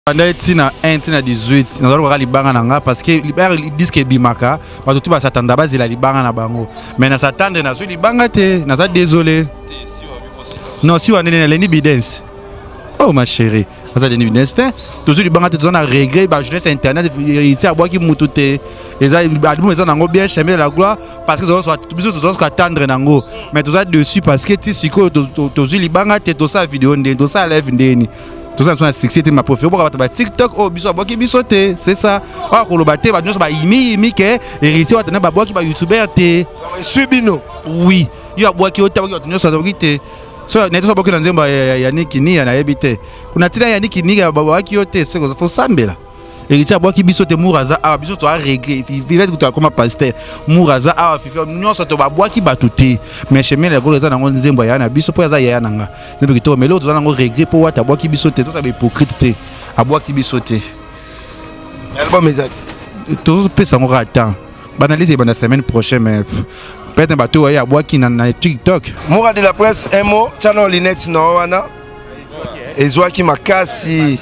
Pendant tina 1 tina 18 nous allons libanga nanga parce que libanga disque bimaka ba tout ba satanda ba zela libanga na bango mais na satande na zo libanga te na za désolé non si on est l'eni bidence oh ma chérie ça l'eni bidence toujours libanga te na regret ba jeunesse internet il a bois qui mututé et ça album ça nango bien chemin la gloire parce que ça soit toujours attendre nango mais tout ça dessus parce que ti siko toujours libanga te to ça vidéo ndé to ça live ndéni. Tout ça, c'est ma profil. TikTok, oh, c'est ça. Ah, Kolobate, imi, héritier, YouTuber, oui. Il y a bois qui est so neto boki na nzemba ya nikini ya na ebite kuna tina ya nikini ya baba ki yote c'est faut sambela héritier boki bisote muraza a bisoto a regret vivait que comme pasteur muraza a fifi nyonso to babwa ki batuté mais chemin la golo za na nzemba ya na biso po za ya nanga nzemba ki to mais l'autre za na regret po wata boki bisote to za hypocrite te abwa ki bisote album exact to pesa ngo ratan banaliser bana semaine prochaine mais peut-être bateau ya bois qui na TikTok. Moura de la presse un mot channel Linette no wana ezwaki makasi.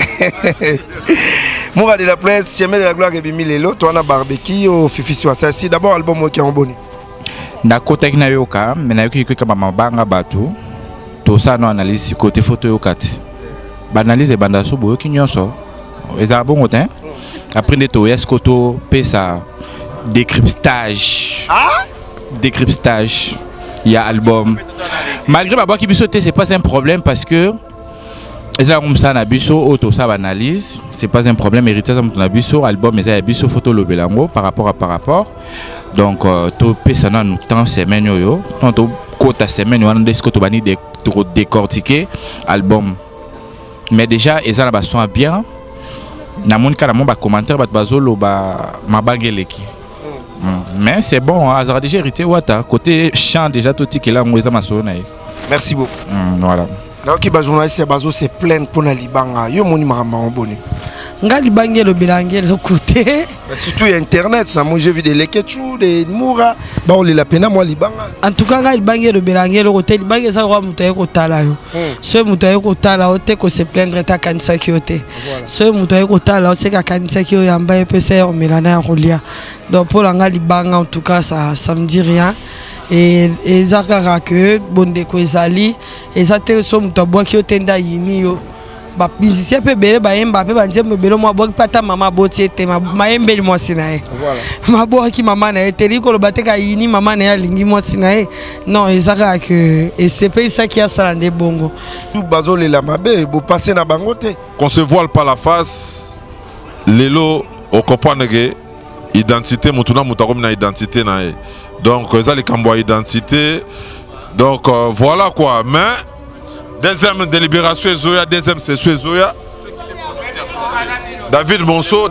Moura de la presse chemin de la gloire ebimi lelo to wana barbecue au fifi sur ça si d'abord album qui en boni. Na côté na yoka mais na yoki ka mabanga batu to ça no analyse côté photo yokati. Ba analyse banda so boyo ki nyonso. Eza bon otin. Après de to est koto pesa décryptage. Ah Décryptage, il y a album. Malgré ma boîte qui bisote, c'est pas un problème parce que ça comme ça na biso auto ça analyse, c'est pas un problème héritage na biso album mais ça biso photo le belango par rapport. Donc to pesa na nous temps semaine yo, tant côté semaine on a to bani décortiquer album. Mais déjà ça na son bien. Na mon cas na ba commentaire ba bazolo ba mabangeleki. Mais c'est bon, hein, ça a déjà hérité Wata. Côté chant, déjà tout qui est là, merci beaucoup. Voilà. Là, qui est journaliste, c'est plein pour la Libanga. Yo moni marama boni. Nga Libanga le Belangé le côté. Surtout internet, ça moi j'ai vu des leketchou, des moura, bah on les la peine moi Libanga. En tout cas, nga Libanga le Belangé le côté Libanga ça va mutaye ko tala yo. Ce mutaye ko tala o te ko se plaindre ta kanisa ki ote. Ce mutaye ko tala o se ka kanisa ki o yamba EPC o melana rolia. Donc pour nga Libanga en tout cas ça me dit rien. Et zakara que bonde ko ezali et ça te so mutabwa ki otenda yini yo. Ba musicien pe bele ba yemba pe ba nzembe bele mo boki pata mama boti ete ma yembe mo sinae voilà ma boki mama na ete liko lo bateka yini mama na ya lingi mo sinae non ezaka que et c'est pas ça qui a ça de bongo tout bazole la mabe bo passer na bangote qu'on se voile pas la face lelo au comprendre que identité mutuna mutakom na identité na donc ça les cambo identité donc voilà quoi mais deuxième délibération Zoya, deuxième session Zoya. David Monceau.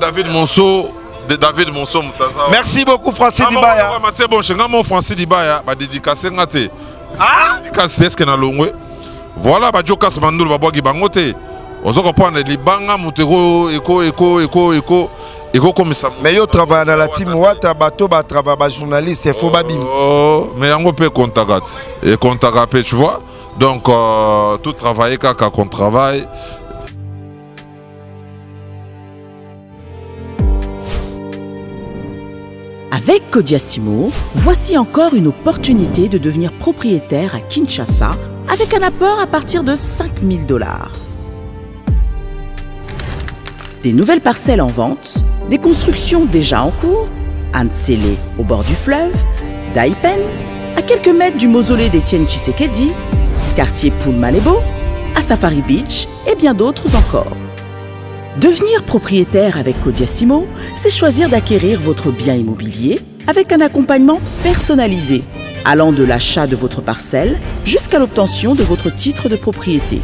Merci beaucoup Francis Dibaya. C'est bon, je suis Francis Dibaya, ma dédicace ngate. Ah, dédicace est-ce que na longwe. Voilà, ba joka smandoul ba bogi bangote. Ozo comprendre libanga mutero eko comme ça. Mais yo travaille dans la team Wata bato ba travaille ba journaliste, il faut babim. Oh, mais yango peut contact. Et contact tu vois. Donc, tout travailler quand on travaille. Avec Kodiasimo, voici encore une opportunité de devenir propriétaire à Kinshasa avec un apport à partir de $5 000. Des nouvelles parcelles en vente, des constructions déjà en cours, à Ntsele au bord du fleuve, Daipen, à quelques mètres du mausolée d'Étienne Tshisekedi, quartier Poulmalebo, à Safari Beach et bien d'autres encore. Devenir propriétaire avec Kodiasimo, c'est choisir d'acquérir votre bien immobilier avec un accompagnement personnalisé, allant de l'achat de votre parcelle jusqu'à l'obtention de votre titre de propriété.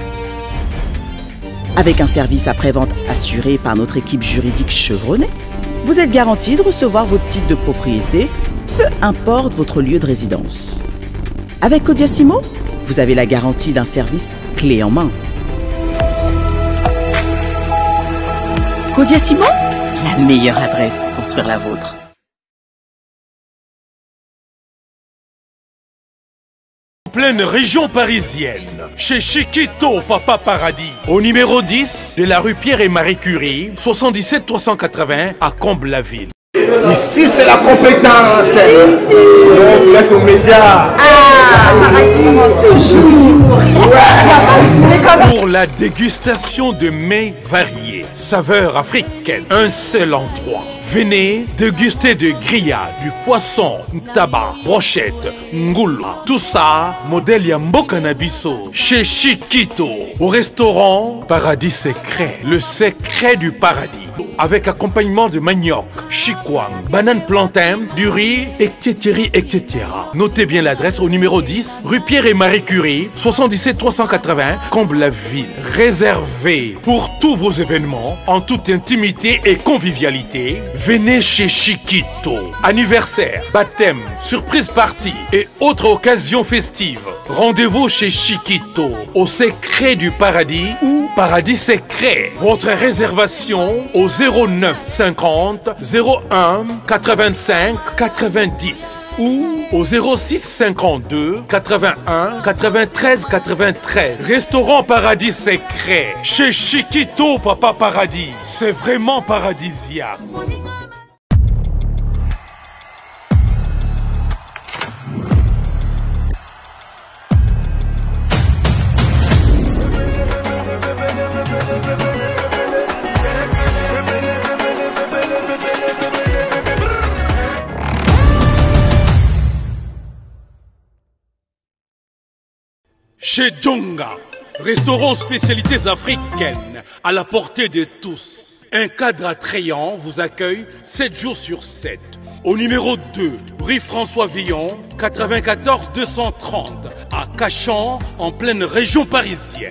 Avec un service après-vente assuré par notre équipe juridique chevronnée, vous êtes garanti de recevoir votre titre de propriété, peu importe votre lieu de résidence. Avec Kodiasimo, vous avez la garantie d'un service clé en main. Kodiasimo, la meilleure adresse pour construire la vôtre. pleine région parisienne, chez Chiquito Papa Paradis, au numéro 10 de la rue Pierre et Marie Curie, 77 380 à Comble-la-Ville. Ici, c'est la compétence. On vous laisse aux médias. Toujours. Pour la dégustation de mets variés, saveurs africaines, un seul endroit. Venez déguster de grillades, du poisson, tabac, brochette, ngoula. Tout ça, modèle Yamboka Nabiso, chez Chiquito, au restaurant Paradis Secret, le secret du paradis. Avec accompagnement de manioc, chikwang, banane plantain, du riz, etc. Notez bien l'adresse au numéro 10, rue Pierre et Marie Curie, 77 380, Comble-la-Ville. Réservé pour tous vos événements, en toute intimité et convivialité, venez chez Chiquito. Anniversaire, baptême, surprise party et autres occasions festives. Rendez-vous chez Chiquito, au secret du paradis ou Paradis Secret. Votre réservation au 09 50 01 85 90 ou au 06 52 81 93 93. Restaurant Paradis Secret chez Chiquito Papa Paradis. C'est vraiment paradisiaque. Chez Djonga, restaurant spécialités africaines à la portée de tous. Un cadre attrayant vous accueille 7 jours sur 7. Au numéro 2, rue François Villon, 94 230, à Cachan, en pleine région parisienne.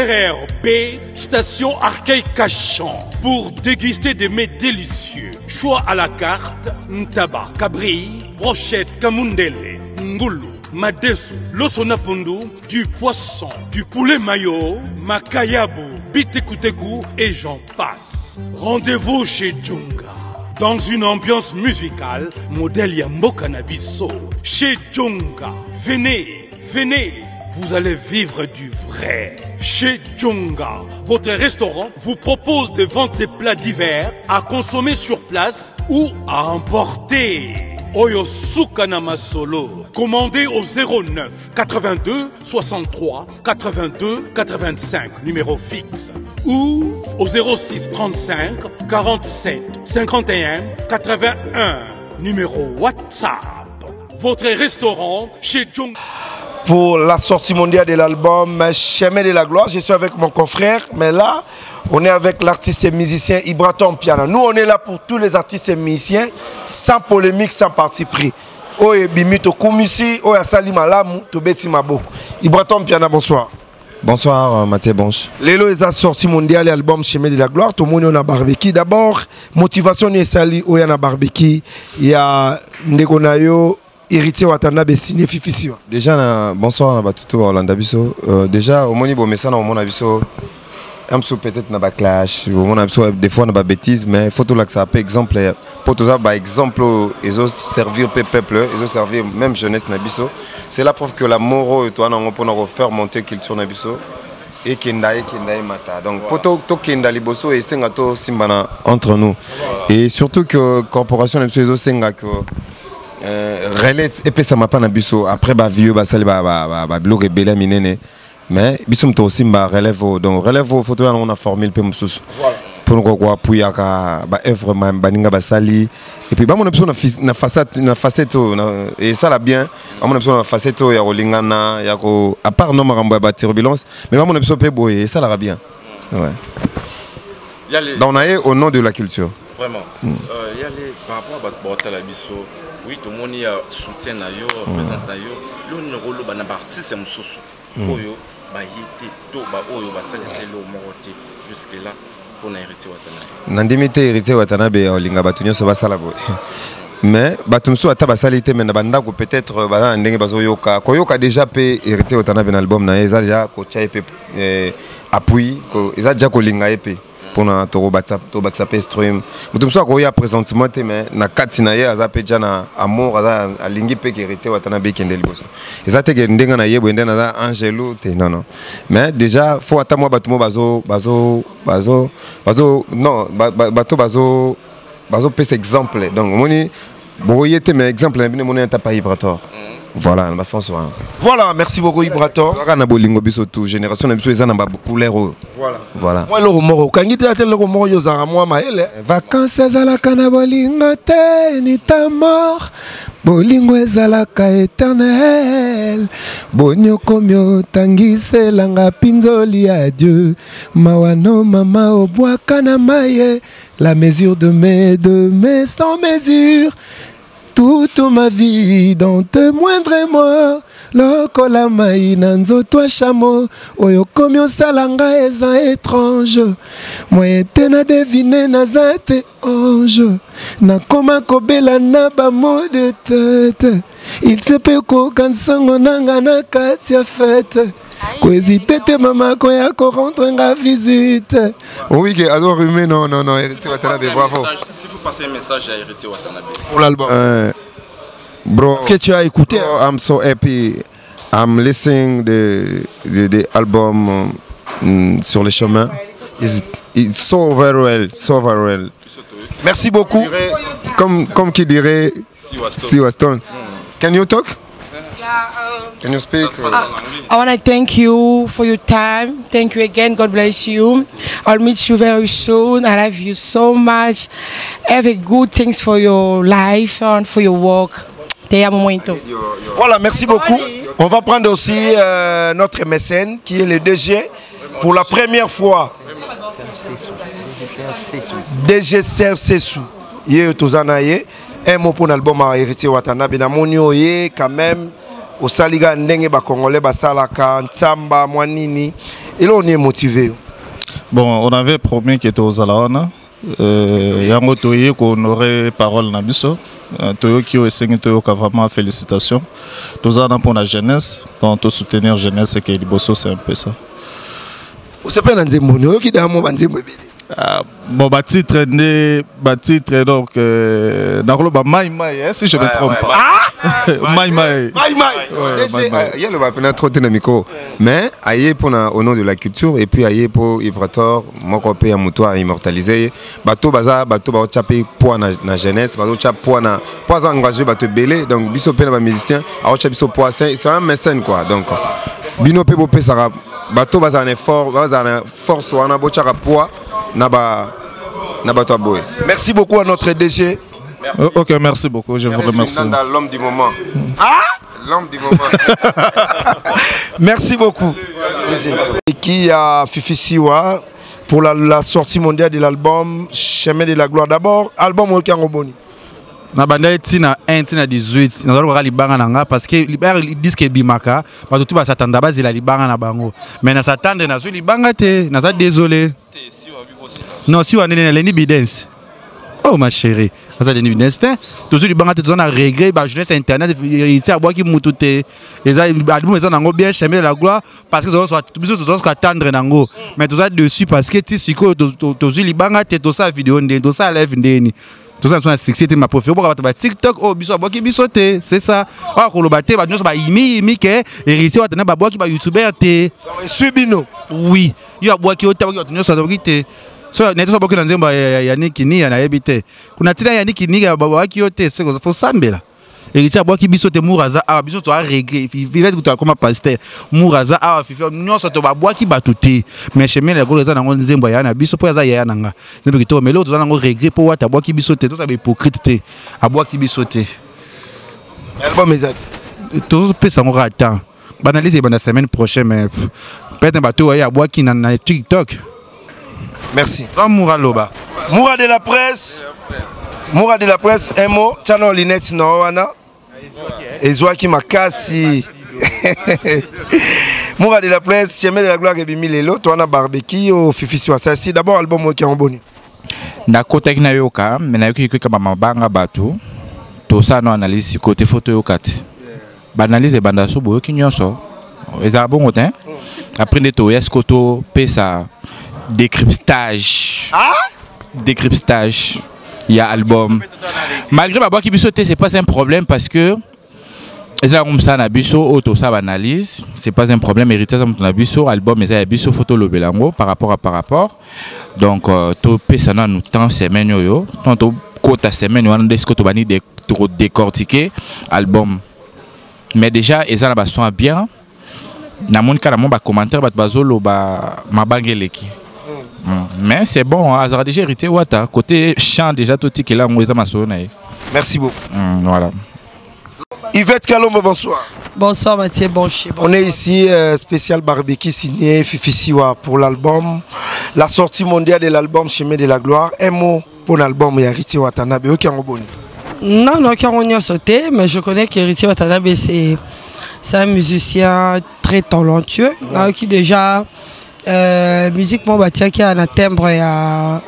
RRB, station Arcueil-Cachan, pour déguster des mets délicieux. Choix à la carte, ntaba, cabri, brochette, kamundele, ngoulou, madesu, losonapundu, du poisson, du poulet mayo, makayabu, bitekuteku et j'en passe. Rendez-vous chez Djonga, dans une ambiance musicale, modèle Yamboka Nabiso. Chez Djonga, venez, venez, vous allez vivre du vrai. Chez Djonga, votre restaurant vous propose de vendre des plats divers à consommer sur place ou à emporter. Oyo Sukana Masolo. Commandez au 09 82 63 82 85, numéro fixe. Ou au 06 35 47 51 81, numéro WhatsApp. Votre restaurant chez Djonga. Pour la sortie mondiale de l'album Chemin de la Gloire, je suis avec mon confrère, mais là, on est avec l'artiste et musicien Ibraton Piana. Nous, on est là pour tous les artistes et musiciens, sans polémique, sans parti pris. Oye Bimito Koumisi, Oye Sali Malamu, Tobeti Maboko. Ibraton Piana, bonsoir. Bonsoir Mathieu Bonche. Lelo est la sortie mondiale de l'album Chemin de la Gloire. Tout le monde est en barbecue. D'abord, motivation est sali Oye na barbecue. Il y a Ndegonayo. Héritier Watanabe signé Fifisio. Déjà, bonsoir à tout Orlando Bisso. Déjà, au moment où on a Bisso, peut-être na clash, des fois on a bêtises, mais il faut tout là que ça peut exemple, pour tout ça, par exemple, ils ont servir le peuple, ils ont servir même jeunesse na Bisso. C'est la preuve que la morale, toi, on peut faire monter culture na Bisso et Kendaï Mata. Donc, pour tout Kenda Liboso et Sengato Simbana entre nous. Et surtout que corporation na Bisso, Senga que relève et puis ça m'a pas nabiso après ba vieux ba sali ba bloc rebelle minene mais bisum to aussi ba relève donc relève photo on a formé le peu mususu pour nous quoi pour ka ba œuvre baninga ba sali et puis ba mon option na facette et ça là bien mon option na facette ya rolingana ya ko à part non marambo ba turbulence mais mon option pe boy et ça là bien ouais donc on a au nom de la culture vraiment il y a les par rapport à la biso. Oui, tout le monde a soutien na yo, présence na yo. Le rôle ba na artiste mususu. Oyo ba yete to ba oyo ba salete lo morote jusque là pour na héritier Watanabe. Nandimité héritier Watanabe olinga batunyo so ba sala boy. Mais batumsu ata ba salite mais na banda ko peut-être ba ndenge bazoyoka. Koyoka déjà pe héritier Watanabe na album na eza déjà ko cha pe appui ko eza déjà ko linga pe. pour na to WhatsApp stream mutum so ko ya présentement mais na katina ye azape jana amour aza alingi pe ki héritier watana be kende liboso ezate ke ndenga na yebo ndena za angelo te non mais déjà faut ata moi batumo bazo non bato bazo pese exemple donc moni boyete mais exemple na bino moni ta pas vibratoire. Voilà, voilà, merci beaucoup Ibrator. Génération voilà. Moi le moro, quand il était le moro yozara moi maele. Vacances ezalaka na bolingo te ni ta mort. Bolingo ezalaka éternel. Bonyoko myo tangise langa pinzoli à Dieu. Mawano mama obwaka na maye. La mesure de mes sans mesure. Toute ma vie dans te moindre moi lokola mai na nzoto chameau oyo komi osalanga eza étrange moi te na devine naza te ange nakoma kobela na bamo de tête il se peut kokansango nanga na kati ya fête Kwezite te mama koya ko rendre nga visite. Oui, que alors rumé non Héritier Watanabe, bravo. Si vous passez un message à Héritier Watanabe pour l'album. Bro, est-ce que tu as écouté? Bro, I'm so happy. I'm listening the album sur les chemins. It's so very well. Merci beaucoup. Comme qui dirait Si Waston. Can you talk? Can you speak? I want to thank you for your time. Thank you again. God bless you. I'll meet you very soon. I love you so much. Have a good things for your life and for your work. Te amo muito. Voilà, merci beaucoup. On va prendre aussi notre mécène qui est le DG pour la première fois. DG Serge Sessou. Yé tozanaye. Un mot pour l'album à Héritier Watanabe. Namonio yé quand même. Au saliga ndenge ba congolais ba salaka ntsamba mwanini et là on est motivé. Bon, on avait promis qu'il était aux Alaona. Yango toye qu'on aurait parole na biso. Toyo qui est toyo ka vraiment félicitations. Tous ans pour la jeunesse, donc tout soutenir jeunesse et que liboso c'est un peu ça. Vous savez dans Nzembo yo ki damo banzembo ebele. Bon, titre donc dans Maïmaï, si je me trompe pas. Maïmaï. Il y a le va trop de micro. Mais aïe pour au nom de la culture et puis aïe pour Ibrator, mon copain Moutoua immortalisé. Bateau baza, bateau ba chapé pour na jeunesse, bateau chap pour na pas engagé bateau belé. Donc biso pe na musicien, a chap biso pour c'est un mécène quoi. Donc bino pe bopé ça bateau baza un effort, baza un force ou un abochara poids. Merci beaucoup à notre DG. Merci. Ok, merci beaucoup, je vous remercie. L'homme du moment. L'homme du moment. Merci beaucoup. Et qui a Fifi Siwa pour la sortie mondiale de l'album Chemin de la Gloire. D'abord, album Okangoboni. Na banda etina 1 tina 18 na zalo libanga nanga parce que libanga disque bimaka ba tout ba satanda ba zela libanga na bango mais na satande na zo libanga te na za désolé. Non, si on est dans l'évidence. Oh ma chérie, ça c'est l'évidence. Toujours les banques sont en regret, bah jeunesse internet, il y a bois qui moutoute. Et ça, album ils ont bien Chemin de la Gloire parce que ils sont attendre nango. Mais tout ça dessus parce que tu sais que toujours les banques tout ça vidéo, tout ça live ndeni. Tout ça sont succès ma profil pour avoir TikTok oh biso bois qui bisoté, c'est ça. Ah ko lo baté ba nyonso ba imi ke héritier watana ba bois qui ba YouTuber té. Subino. Oui, il y a bois qui au tabac qui nyonso ba so neto so bokina nzemba ya nikini ya na yebite kuna tina ya nikini ya baba waki yote c'est faut sambela héritier boki biso te muraza a biso to a regret vivait que comme pasteur muraza a fifi nyonso to ba boki batuté mais chemin la golo za na nzemba ya na biso po za ya nanga nzemba kito mais l'autre za na regret po wata boki biso te to ça be hypocrite te a boki biso te album exact to pesa ngo rata banaliser bana semaine prochaine mais peut-être bato ya boki na TikTok. Merci. Moura Loba. Moura de la presse. Moura de la presse, un mot. Tchano Linette Noana. Ezouaki Makasi. Moura de la presse, Chemin de la Gloire et Bimilelo. Toi, on a barbecue au Fifi Swasasi. D'abord, album qui est en bonne. D'accord, techna yoka, mais na yoki yoka banga batu. Tout ça, non analyse côté photo yokati. Banalise et bandaso boyo ki nyonso. Ezabon otin. Après de to eskoto pesa. décryptage. Ah? Décryptage. Il y a album. Malgré ma boîte qui bisote, c'est pas un problème parce que c'est comme ça na biso auto ça analyse, c'est pas un problème héritage comme na biso album mais ça biso photo le belango par rapport. Donc to pesa na nous temps semaine yo, tant quota semaine on a ce to bani de décortiquer album. Mais déjà ils ont son bien. Na mon carrément ba commentaire ba bazolo ba mabangeleki. Mais c'est bon, hein, ça a déjà hérité Wata côté chant déjà tout qui là moi ça m'a sonné. Merci beaucoup. Voilà. Yvette Kalombo, bonsoir. Bonsoir Mathieu Bonchi. On est ici, spécial barbecue signé Fifi Siwa pour l'album, la sortie mondiale de l'album Chemin de la Gloire. Un mot pour l'album Héritier Watanabe. Non, on a sauté, mais je connais qu'Héritier Watanabe, c'est un musicien très talentueux, qui déjà, musiquement, qui a un timbre à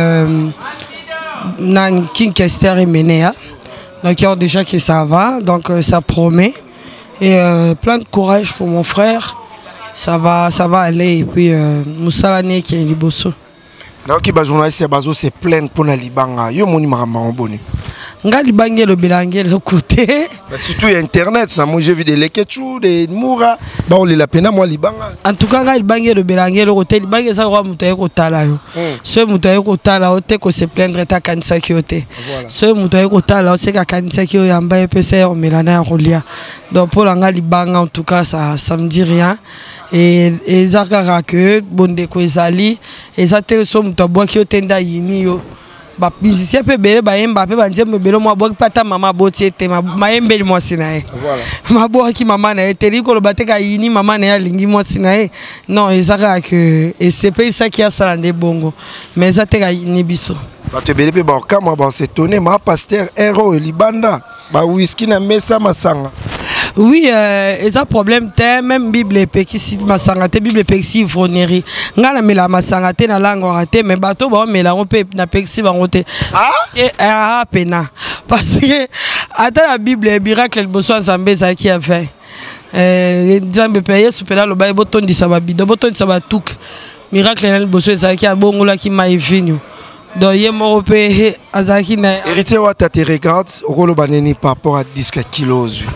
King Kester et Ménéa. Donc il y a déjà que ça va, donc ça promet. Et plein de courage pour mon frère. Ça va aller. Et puis Moussalane qui est liboso. Donc les journalistes c'est plein pour la Libanga. Yo moni marama boni. Nga Libanga le Bilangé le côté. Surtout internet, ça moi j'ai vu des leketchou, des moura, ba on la pena moi Libanga. En tout cas nga Libanga le Bilangé le côté Libanga ça roi mutaye ko tala yo. Ce mutaye ko tala o te ko se plaindre ta kanisa ki ote. Ce mutaye ko tala o se ka kanisa ki o yamba EPC o melana rolia. Donc pour nga Libanga en tout cas ça me dit rien. Et zakara que bonde ko ezali et ça te so mutabwa ki o tenda yini yo. Ba musicien pe bele ba yemba pe ba nzembe bele mo boki pata mama boti ete ma yembeli mo sinae. Voilà. Ma boki mama na ete liko lo bateka yini mama na ya lingi mo sinae. Non, ezaka que et c'est pas ça qui a ça dans bongo. Mais ça te ga yini biso. Ba te bele pe ba kama ba s'étonner ma pasteur héros Libanda. Ba whisky na mesa masanga. Oui, et ça problème même Bible et qui cite ma sangate Bible pexi ivronerie. Ngala mela ma sangate na langue raté mais bateau ba mela on peut na pexi ba roté. Ah pena parce que attends la Bible est miracle le bosso ensemble ça qui a fait. Nzambe paye supela lo ba boton di sababido boton di sabatuk. Miracle le bosso ça qui a bongola qui m'a venu. Donc il m'europé azaki na Héritier Wata te regarde au lo baneni par rapport à 10 kilos.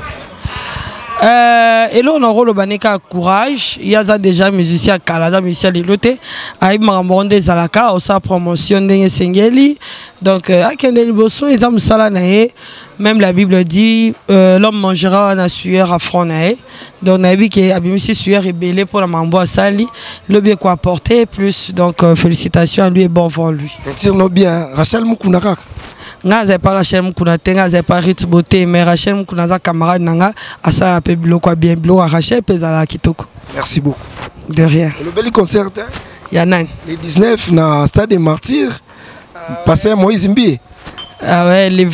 Et là on a rôle banéka courage il y a déjà musicien kalaza musicien de l'autre aïe marambonde zalaka au sa promotion de singeli donc à Kendel Bosso ils ont sala nae même la Bible dit l'homme mangera un sueur à front nae donc nabi qui abimisi sueur rebelle pour la mambo sali le bien quoi apporter plus donc félicitations à lui et bon vent lui dire no bien Rachel Mukunaka nga pas Rachel Mukuna tenga za pas Ritz Beauté mais Rachel Mukuna za camarade nanga asa pe biloko bien biloko Rachel pezala kitoko. Merci beaucoup. De rien. Le bel concert Yanan. Le 19 na Stade des Martyrs. Passer Moïse Mbi. Ah ouais, le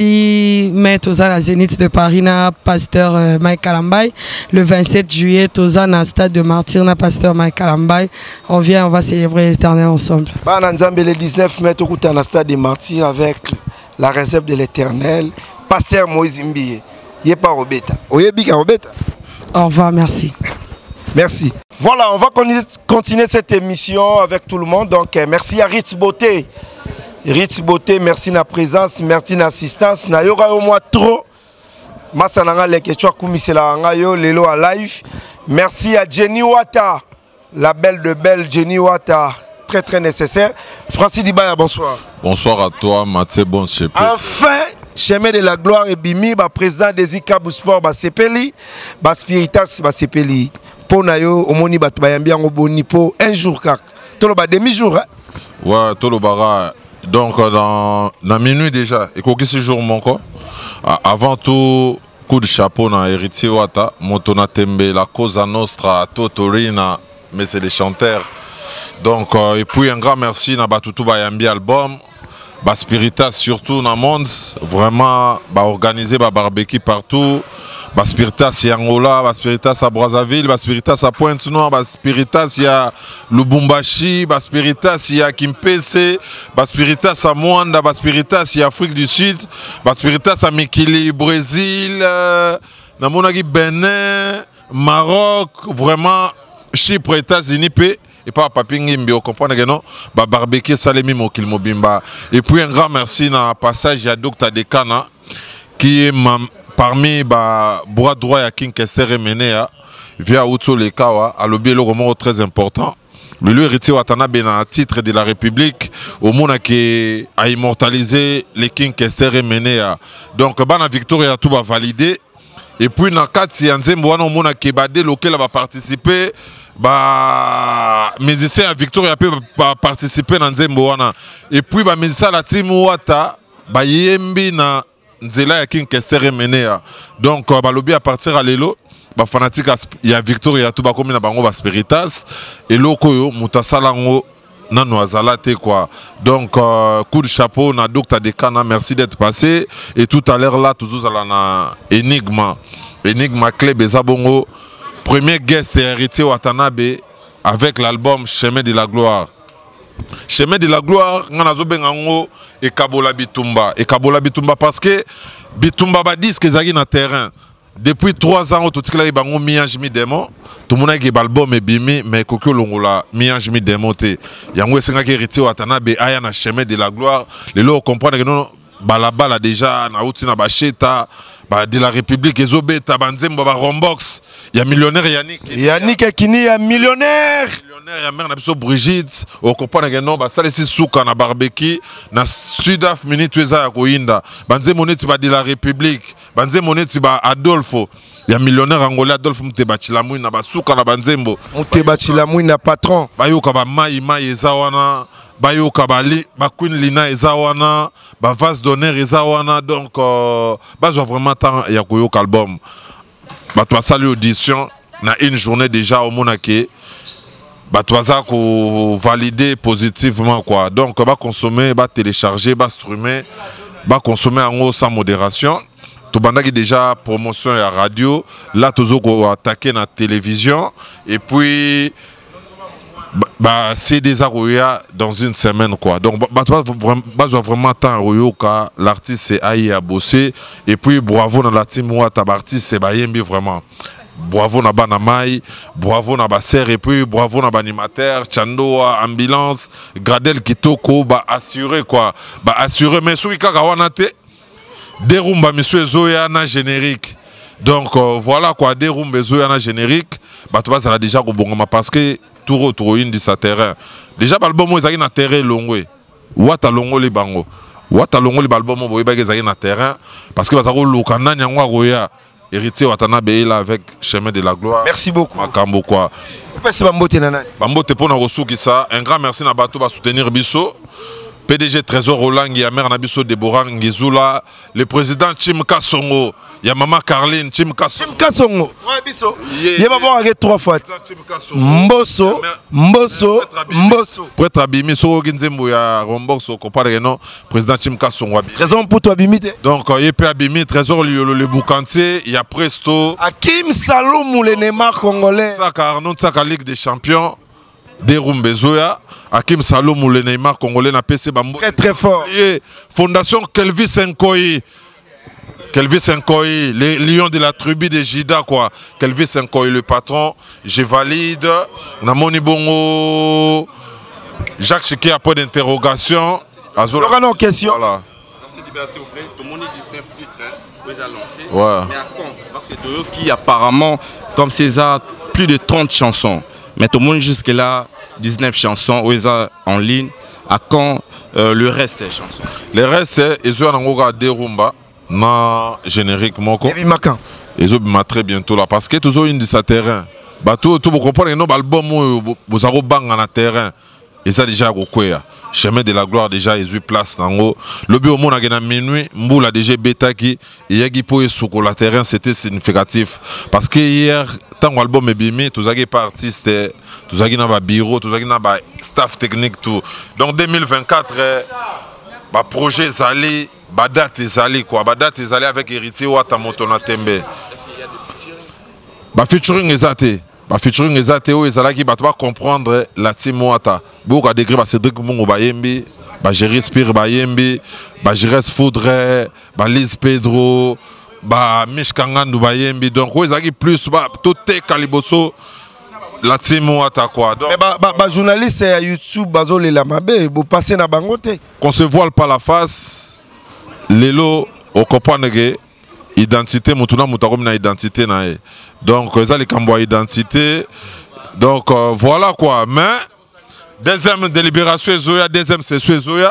26 mai aux à la Zénith de Paris na pasteur Mike Kalambay. Le 27 juillet aux à Stade de Martyrs na pasteur Mike Kalambay. On vient, on va célébrer l'Éternel ensemble. Bah Nzambe le 19 mai au na Stade des Martyrs avec la réserve de l'Éternel, pasteur Moïse Mbi. Yepa Robeta. Oyebika Robeta. Au revoir, merci. Merci. Voilà, on va continuer cette émission avec tout le monde. Donc merci à Ritz Beauté. Ritz Beauté, merci de la présence, merci de l'assistance. Na yoga au moins trop. Masananga leke chwa kumisela nga yo lelo à live. Merci à Jenny Wata, la belle de belle Jenny Wata, très très nécessaire. Francis Dibaya, bonsoir. Bonsoir à toi, Mathieu Bonche. Enfin, Chemin de la Gloire et Bimi, président des Ikabu Sport, Sepeli, Spiritas, Sepeli. Pour Nayo, Omoni Batbayambi, Boni pour un jour, tout le demi-jour. Ouais, tout le bara. Donc, dans la minuit déjà, et quoi que ce jour, mon corps, avant tout, coup de chapeau dans Héritier Wata, Montona Tembe, la Cosa Nostra, Totorina, mais c'est des chanteurs. Donc, et puis un grand merci à Batutu Bayambi album. Spiritas surtout dans le monde, vraiment organiser barbecue partout. Spiritas à Angola, Spiritas à Brazzaville, Spiritas à Pointe-Noire, Spiritas à Lubumbashi, Spiritas à Kimpese, Spiritas à Mwanda, Spiritas à Afrique du Sud, Spiritas à Mikili, Brésil, Namonagi Bénin, Maroc, vraiment Chypre, États-Unis, et pas papi ngimbi au comprendre que non ba barbecue salemi mokil mobimba. Et puis un grand merci na passage à Dr Dekana qui est parmi ba bras droit à King Kester Menea via Outso Lekawa à l'objet le roman très important. Le héritier Watanabe na titre de la République au monde qui a immortalisé les King Kester Menea. Donc bana Victoria tout va valider. Et puis dans 4 Nzembo wana mona kebade lequel va participer ba musicien Victoria peut participer dans Nzembo wana. Et puis ba musicien la team Wata ba yembi na nzela ya King Kester Menea. Donc ba lobby à partir à lelo ba fanatique ya Victoria tout ba comme na bango ba Spiritas et loko yo mutasalango na noazalate quoi. Donc coup de chapeau na Dr Dekana, merci d'être passé. Et tout à l'heure là toujours à la Enigma clé bezabongo premier guest et héritier Watanabe avec l'album Chemin de la gloire. Chemin de la gloire ngana zo bengango et Kabola Bitumba parce que Bitumba ba disque ezaki na terrain. Depuis 3 ans, tout ce qui est bango miange mi démon, tout le monde a album et bimi, mais kokyo longola miange mi démonté. Yango esenga ki héritier Watanabe aya na chemin de la gloire. Les lots comprennent que non balabala déjà na outi na bacheta ba de la République ezobeta banzembo ba rombox. Il y a millionnaire Yannick Akini ya millionnaire. Millionnaire ya mère na biso Brigitte, on comprend que non ba salesi souka na barbecue na Sudaf minute eza ya koinda. Banzembo neti ba de la République. Banzembo neti ba Adolfo. Il y a millionnaire angolais Adolphe Mutebachilamouine na basuka na banzembo. Mutebachilamouine na patron. Bayoka ba mai ezawana, bayoka bali, ba Queen Lina ezawana, ba vase d'honneur ezawana. Donc bazwa vraiment temps ya koyoka album. Ba toi salut audition na une journée déjà au Monake. Ba toi ça ko valider positivement quoi. Donc ba consommer, ba télécharger, ba streamer, ba consommer en sans modération. Tout bandaki déjà promotion à radio, là toujours attaquer la télévision et puis bah c'est des aroya dans une semaine quoi. Donc bah vraiment temps royoka l'artiste c'est aïe à bosser et puis bravo dans la team Wata artiste c'est bayembi vraiment. Bravo na banamai, bravo na baser et puis bravo na animateur, Chandoa, ambulance, Gradel Kitoko bah assurer quoi. Bah assurer mais sous kaka wanate Derumba monsieur Zoya na générique. Donc voilà quoi, Derumba Zoya na générique. Bah tu vois ça a déjà kobongama parce que tout retour une de sa terrain. Déjà l'album ezaki na terrain longwe. Wata longo le bango. Wata longo le album boy ba ezaki na terrain parce que bazako lokana nyangwa roya héritier Watanabe là avec chemin de la gloire. Merci beaucoup. Makambo quoi. Merci Bambote nana. Bambote pour na resuki ça. Un grand merci na bato ba soutenir biso. PDG Trésor Roland, Mère Nabiso Deborah Ngizula, le président Chimka Songo, il y a Maman Carline Chimka Songo. Chimka Songo. Ouais, biso. Il y a maman avec 3 fois. Mboso, Mboso, Mboso. Prêtre Abimi, Soro Ginzembo, il y a Rombox, au compare non, président Chimka Songo. Raison pour toi, Abimite. Donc, il y a Abimi, Trésor le Boucantier, il y a Presto. Hakim Salom, le Neymar congolais. Saka Arnaud, Saka Ligue des Champions, Derumbe Zoya. Hakim Salom le Neymar congolais na PC Bambo. Très très fort. Fondation Kelvis Nkoyi. Kelvis Nkoyi, les lions de la tribu de Jida quoi. Kelvis Nkoyi le patron, je valide. Namoni Bongo. Jacques Chiquet a point d'interrogation. Aura nos questions. Voilà. Merci s'il vous plaît. Tout le monde 19 titres vous avez lancé. Ouais. Mais à quand? Parce que Toyo qui apparemment comme César plus de 30 chansons. Mais tout le monde jusque là 19 chansons en ligne. À quand le reste des chansons? Le reste, ils ont Derumba na générique moko. Ils ont très bientôt là parce que toujours une de sa terrain. Tout vous comprenez non album vous avez bang na terrain. Et ça déjà kokwea. Chemin de la gloire déjà ils ont place nango. Le bio mon na minuit, mboula déjà beta qui yagi po sur la terrain c'était significatif parce que hier tant l'album est bimé, tous les artistes, tous les bureaux, tous les staff technique tout. Donc 2024 bah projet zali, bah date zali quoi, bah date zali avec héritier Wata Motona Tembe. Est-ce qu'il y a des featuring? Bah featuring exacté. Bah featuring exacté où ils allaient bah tu vas comprendre la team Wata. Beaucoup à décrire bah Cédric Mungo Bayembi, bah je respire Bayembi, bah je reste Foudre, bah Liz Pedro. Bah Mishkangandu Bayembi donc ils ont plus bah tout est caliboso la team Ouata quoi. Donc, mais journaliste à YouTube, bazole la mabe, vous passez na bangote. qu'on se voile pas la face, lelo au comprendre que identité mutuna mutakom na identité na e. Donc ça les cambois identité. Donc voilà quoi. Mais deuxième délibération Zoya, deuxième session Zoya.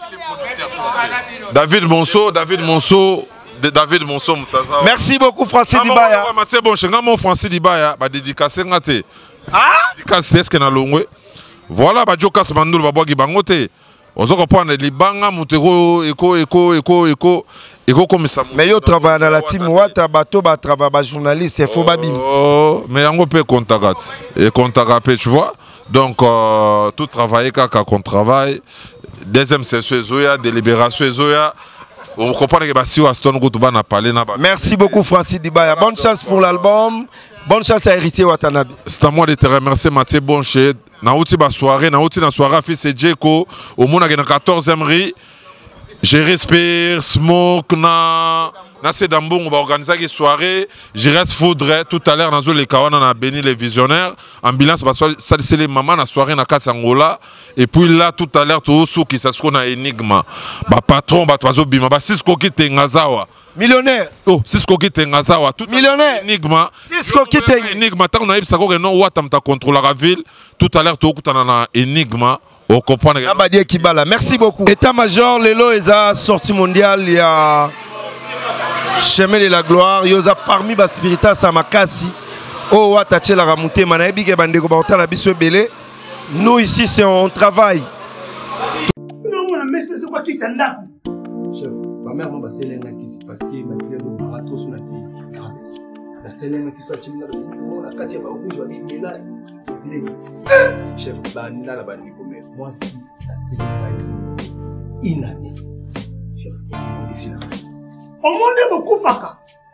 David Monceau Mutaza. Merci beaucoup Francis Dibaya. C'est bon, je suis Francis Dibaya, ba dédicacer ngate. Ah, dédicacer est-ce que na longwe. Voilà ba Jokas Mandoul ba bogi bangote. Ozo comprendre libanga mutego eko comme ça. Mais yo travaille dans la team Ouata bato ba travaille ba journaliste, il faut babim. Oh, mais yango peut contact et contact tu vois. Donc tout travailler kaka qu'on travaille. Deuxième session Zoya, délibération Zoya. On comprend que si Aston Goutouba n'a parlé. Merci beaucoup Francis Dibaya. Bonne chance pour l'album. Bonne chance à Héritier Watanabe. C'est à moi de te remercier Mathieu Bonché. Naouti ba soirée, naouti na soirée fils et Djeko. Au monde a 14e riz. Je respire, smoke na Sedambon, on va organiser une soirée. Je reste faudrait tout à l'heure dans les Kawana on a béni les visionnaires. Ambulance parce que ça c'est les mamans la soirée na Katsangola et puis là tout à l'heure tout sous qui ça ce qu'on a énigme. Ba patron ba toizo bima ba Cisco qui tengazawa. Millionnaire. Oh, Cisco qui tengazawa tout millionnaire. Énigme. Cisco qui énigme tant on a eu ça que non watam ta contrôler la ville. Tout à l'heure tout na énigme. On comprend. Merci beaucoup. État-major, Lelo est sortie mondiale, il y a Chemin de la Gloire, il y a parmi les spiritas Samakasi. Oh, Watache la Ramonté, Manaïbi, Bandego, Bautana, Bissou Belé. Nous ici, c'est on travaille. Non, mais c'est quoi qui s'en a? Ma mère m'a passé l'un qui s'est passé, ma mère m'a raté sur la vie. La scène qui soit timide, la quatrième rouge, on est là. Chef, Banda la bande comme moi si la inanée. Chef, ici là. Au monde beaucoup faka.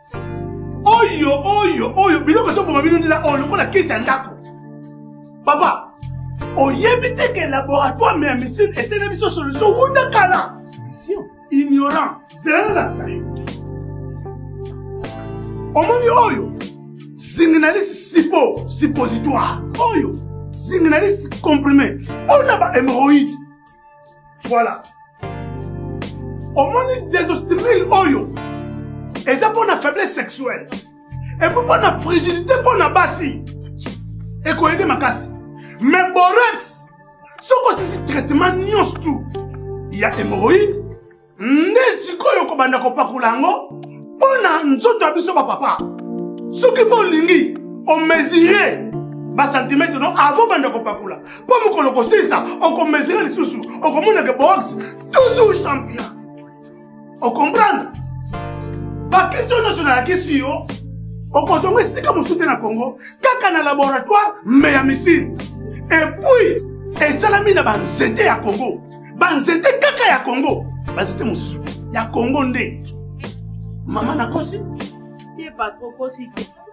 Oyo, biloko so pour mabino ndila on le kesi andako. Papa, oyebite que laboratoire mais médecine et c'est une solution ou dakala. Solution ignorant, c'est là ça. Au monde oyo, signaliste suppositoire. Oyo. Signaliste comprimé, on a des hémorroïdes. Voilà. On monte des ostémiles oyo. Et ça pour la faiblesse sexuelle. Et pour la fragilité pour la bassi. Et qu'on aide ma casse. Mais borax, ce que c'est traitement nions tout. Il y a hémorroïdes. Nesiko yoko banda ko pakulango. On a nzoto abiso papa. Ce qui pour lingi, on mesurait. Bas centimètre non avant bande ko pakula. Pour me koloko ça, on ko mesurer les sous. On commande que box toujours champion. On comprend. Pas question nationale question. On consomme c'est comme soutien na Congo, kaka na laboratoire mais ya missile. Et puis et salami na banzete ya Congo. Banzete kaka ya Congo. Banzete mon soutien. Ya Congo ndé. Maman na kosi. Il pas trop kosi.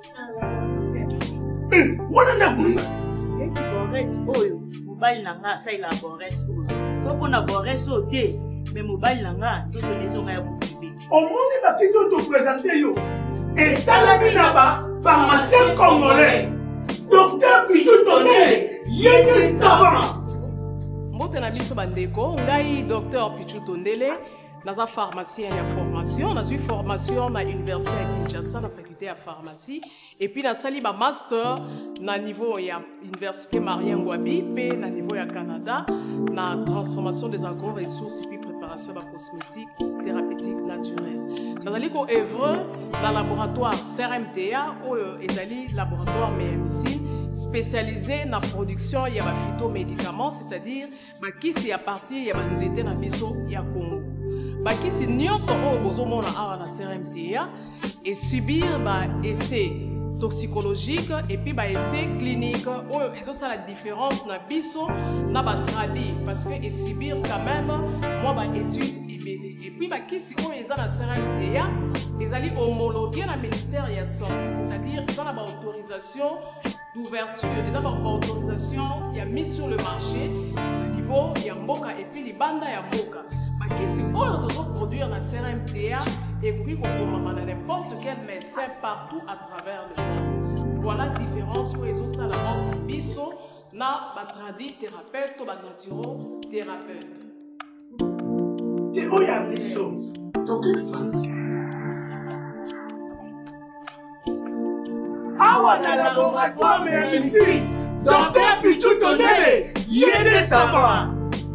Wana na kununga. Eki Boris oyo, mobile nanga sa ila Boris oyo. Soko na Boris o te, mais mobile nanga toto nezonga ya bukibi. Au monde ba question te présenter yo. Et salami na ba pharmacien congolais. Docteur Pichu Tondele, yene savant. Mbote na biso bandeko, ngai docteur Pichu Tondele. Dans la pharmacie, il y a formation. Dans une formation à l'université à Kinshasa, la faculté de pharmacie. Et puis, dans le master, dans le niveau de l'université Marien Ngouabi, puis dans le niveau du Canada, dans la transformation des agro-ressources et puis préparation de la cosmétique thérapeutique naturelle. Dans le œuvre dans le laboratoire CRMTA, où il y a un laboratoire MMC spécialisé dans la production de phytomédicaments, c'est-à-dire qui est à partir de nzete na biso ya Congo. Bakisi nyonso oyo bozomona awa na CRMTA et subir essai toxicologique et puis essai clinique oyo ezosala la différence na biso na tradi parce que et subir quand même moi étude ibele et puis bakisi oyo eza na CRMTA ezali homologué na ministère ya santé, c'est-à-dire dans la autorisation d'ouverture et dans la autorisation il y a mis sur le marché au niveau ya mboka et puis les bandes ya mboka. Si on doit produire la CRMTA et puis qu'on commande n'importe quel médecin partout à travers le monde. Voilà la différence où ils ont ça la biso na batradi thérapeute ou naturothérapeute. Et où y a biso? Donc une pharmacie. Awa na laboratoire mais ici, docteur Pichou Tondele, y a des savoirs.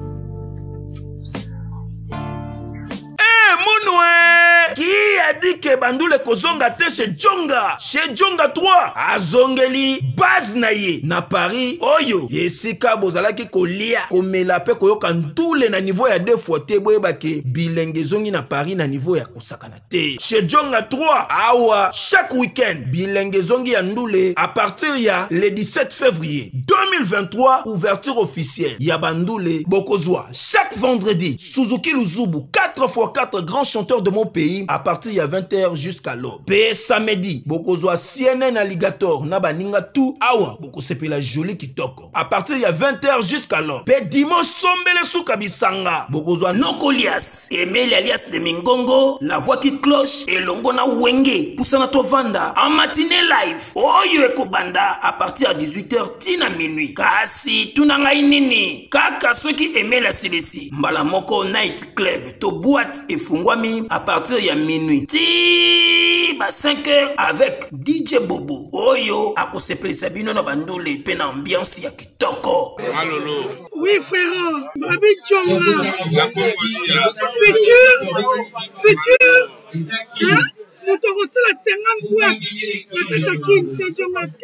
Qui a dit que Bandoule Kozonga te chez Djonga? Chez Djonga 3, Azongeli, base naye, na Paris, Oyo, Yesika Bozalaki kolia, komela pe koyoka ndoule na niveau ya 2 fois te boye bake, bilenge zongi na Paris na niveau ya kosakana te. Chez Djonga 3, awa, chaque week-end, bilenge zongi ya ndoule, à partir ya le 17 février 2023, ouverture officielle, ya Bandoule, Bokozwa, chaque vendredi, Suzuki Luzubu, 4x4 grands chanteurs de mon pays, à partir de 20h jusqu'à l'aube. Pe samedi, Bokozwa CNN Alligator, Nabaninga tout, awa, Boko sepe la jolie kitoko. À partir de 20h jusqu'à l'aube. Pe dimanche, Sombele Soukabisanga, Bokozwa Nokolias, Emile alias de Mingongo, la voix qui cloche, et Longona Wenge, Poussana Tovanda, en matinée live, Oyo Ekobanda, à partir de 18h, tina minuit. Kasi, Tunanga Inini, Kaka, ceux qui aimaient la Silesi, Mbalamoko Night Club, to boîte et Fungwami, à partir de minuit. Ti ba 5h avec DJ Bobo. Oyo akosepeli sabino na Bandoule pe na ambiance ya kitoko. Malolo. Oui frère, Babi Djonga. La Congolia. Futur. Hein? Nous te reçons la 50 boîtes. La Katakin, c'est Djongaske.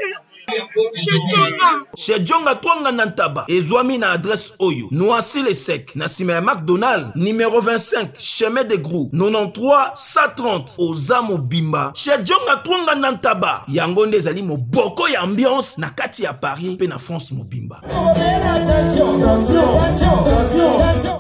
Chez Djonga Twanga Nantaba, Ezwami na adresse Oyo, Noisy les Secs, Nassime McDonald, numéro 25, chemin de Grou, 93 130, Ozamo Bimba. Chez Djonga Twanga Nantaba, Yangonde Zali mo boko ya ambiance, na kati ya Paris, pe na France mo Bimba. Attention, attention, attention.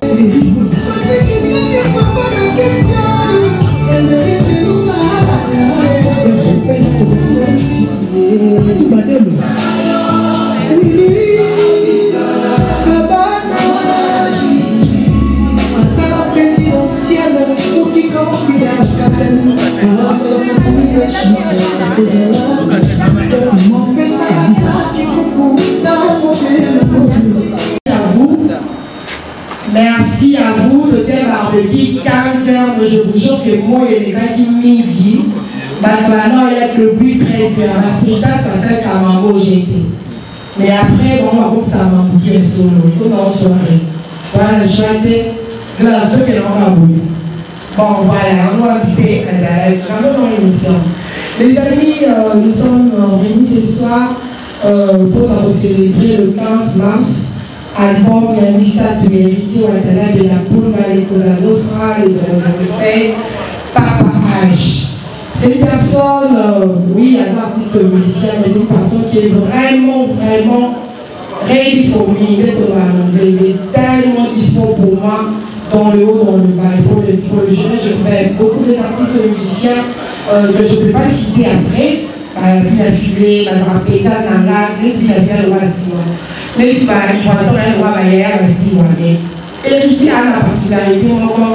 Merci à vous de faire barbecue 15h, je vous jure que moi et les gars qui m'iguent, maintenant il y a le bruit 13h, la spirita ça m'a embauché. Mais après, bon, on va ça m'a bouclé solo, on en soirée. Voilà, je chantais, de la feu que l'on va bouger. Bon, voilà, on va piper dans l'émission. Les amis, nous sommes réunis ce soir pour célébrer le 15 mars. Album Yamisa de Héritier Ouattara de la Poule, les Cosa Nostra, les Conseils, Papa H. C'est une personne, oui, elle est artiste musicien, mais c'est une personne qui est vraiment ready for me, il est tellement disponible pour moi, dans le haut, dans le bas. Il faut le gérer. Je fais beaucoup d'artistes musiciens que je ne peux pas citer après. Puis la filée, la zapeta, nanga, les filles la vie, mais il va y avoir un roi Bayer, la Siwane. Et il dit à la particularité,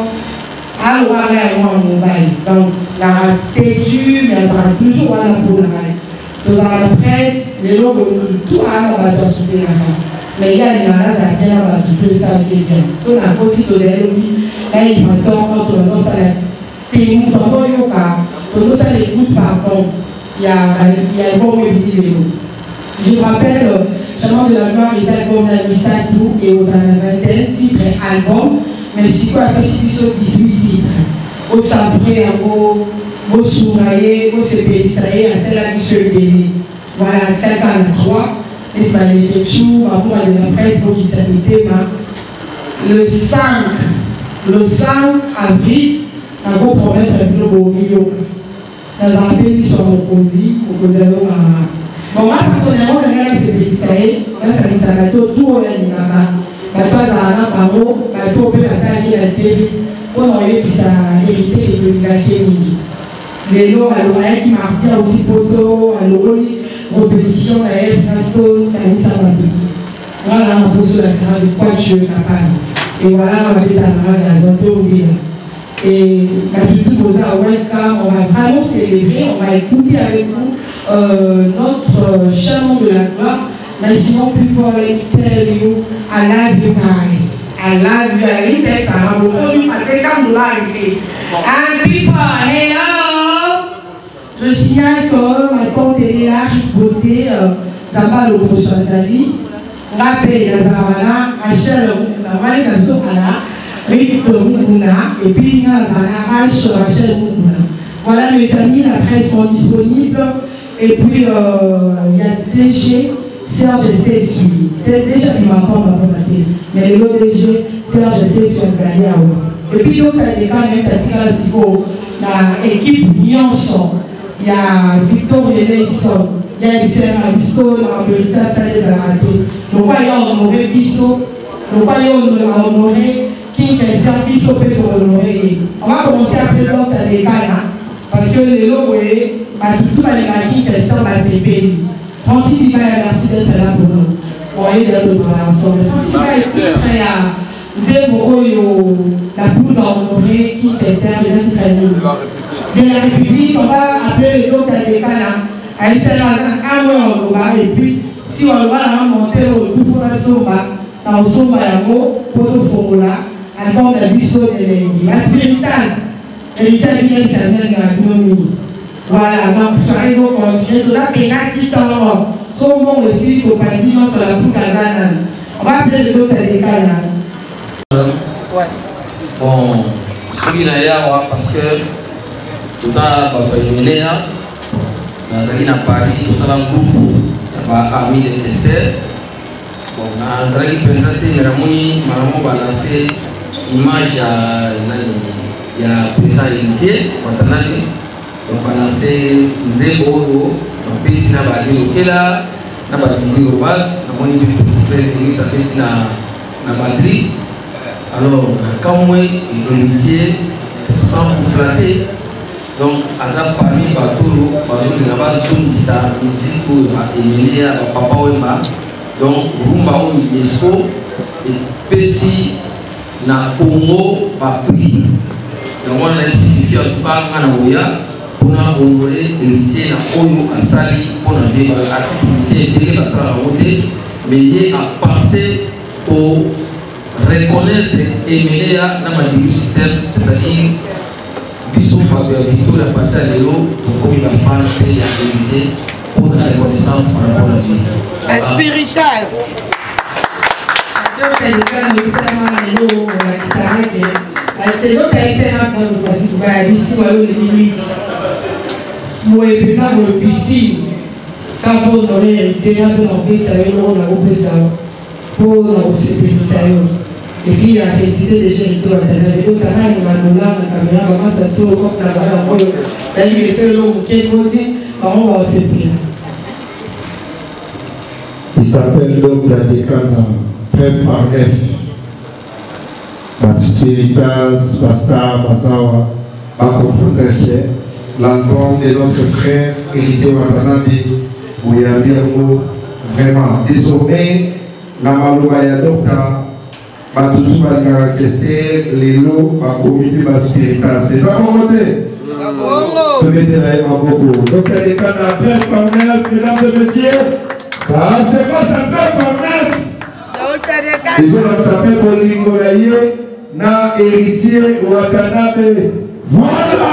à l'ouaré à moi en mobile. Donc, la têtue, mais elle sera toujours à la pour la dans la presse, les logos, tout à la base de la mais il y a des malades, ça vient à tout ça qui est bien. Parce qu'on a aussi de l'élevage, là, il va quand on a ça, puis on t'entend yoga, on a ça l'écoute par contre. Il y a un bon mobilier. Je me rappelle, Chambre de la gloire, les albums d'Amissa Tout et aux années 20, titres albums, mais si quoi, après, c'est 18 titres. Au sabré, au souraillé, au cépélissaillé, à celle-là, monsieur Béné. Voilà, celle-là, à 3, et ça allait quelque chose, à moi, de la presse, pour qu'il s'habite, le 5 avril, on va promettre un peu au milieu. Dans un pays sur l'opposé, au côté de bon, moi, personnellement, je regarde ces pays, là, ça me s'arrête tout au Yanimama. Je ne pas à un paro, je ne peux pas aller à la télé, pour envoyer ça héritier et le gâter. Les lots, à l'oreille qui m'artient aussi photo, à l'oreille, repétition, à elle, ça se passe, ça va tout. Voilà, on pose sur la salle de quoi je suis capable. Et voilà, on va aller dans la gazon, tout bien. Et tout posé à welcome, on va vraiment célébrer, on va écouter avec vous, notre chaman de la gloire, mais sinon, people, let me tell you, I love you guys. I love you. I really text I'm going to passer comme and people, hello! Je signale que ma tante est là, Beauté, Zamba le Bossouazali, Rapé, Nazarana, Rachel, Namale, Nazokala, Rite Moukouna, et puis Nazana, Rachel Moukouna. Voilà, mes amis, la presse sont disponibles. Et puis, il y a DG, Serge Cessu. C'est déjà qui m'a pas maté. Mais le DG, Serge Cessu, et puis, l'autre, il y a quand même l'équipe Nyonson. Il y a Victor Nelson. Il y a Victor Abisto, la Salé Zaraté. Nous voyons honorer Bisso. Nous voyons honorer qui est servi Bisso pour honorer. On va commencer à présenter les Ghana. Parce que les lots, tout les gars qui sont dans ces pays. Francis Diba, merci d'être là pour nous. Pour aller dans notre relation. Francis Diba est très à la poule d'honorer qui est servi les Israéliens. De la République, on va appeler les docteurs de Ghana. À une seule un mois, et puis, si on va monter au tout pour la Somba, dans le Somba Yamo, pour le Formula, album de Bisso de l'Engi. La spiritas, et il s'agit de l'agnomie. Voilà, donc, soirée au consulat, tout ça, pénati, tant, son bon aussi, au paradis, non, sur la poule Kazana. On va appeler les docteurs de Ghana. Ouais. Bon, ce qui est là, parce que tout ça, dans Paris, tout ça, un groupe, ami de testeurs. Bon, dans la présenté, Ramoni, Maramo balancé image il y a président héritier, donc balancé Nzebo, petit na bali okela, na bali Robas, Ramoni président na batterie. Alors, quand moi, héritier, sans vous flatter, donc, à parmi les bateaux, de la base, ça, musique, Emilia, Papa Wema, donc, Rumba UNESCO, et Pessi, na Congo, ma prix. Donc, on a identifié à Banganaouya pour honorer l'héritier na Oyo Asali, pour vivre l'artiste et la salle à côté, mais il a pensé pour reconnaître Emilia dans le système, c'est-à-dire Bissou Fabio Victor a parti à l'élo pour comme il va faire la vérité pour la reconnaissance par rapport à Dieu. Espiritas. Donc, il y a des gens qui ont été les autres excellents dans le passé, il y a ici les limites. Moi, je ne peux pas le piscine. Quand on a hérité, on a fait ça, on a fait ça. Pour la sécurité. Et puis, il a félicité des héritiers watanabe. Donc, il y a un la caméra, vraiment, ça tourne comme la barre. Il y a eu les seuls hommes qui ont dit, on va se prier. Il s'appelle l'homme d'Adekana, Preuve par Neuf. Spiritas, Pasta, Basawa, va comprendre que l'album de notre frère héritier watanabe, où il y a un mot vraiment désormais, la Malouaya Docta. Tout va rester les lots à comité de spiritas. C'est ça mon côté? Je vais te dire beaucoup. Donc, il y a des cas d'affaires par neuf, mesdames et messieurs. Ça, c'est pas ça fait par neuf. Les autres, ça fait pour l'Ingolaye, na héritier Watanabe. Voilà!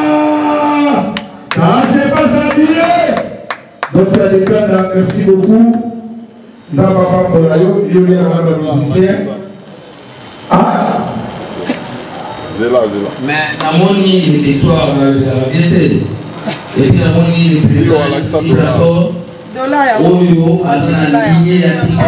Ça, c'est pas ça billet. Donc, il y a des cas d'affaires. Merci beaucoup. Nous avons pas pour la yo, il y a un musicien. Ah! Zéla. Mais Namoni, les territoires de la vérité. Et puis Namoni, les territoires Oyo, Azana, Ligné,